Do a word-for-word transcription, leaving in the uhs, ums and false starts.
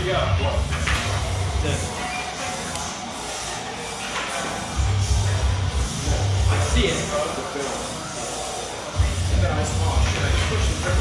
you go. This. I see it. Oh, shit, I just pushed it.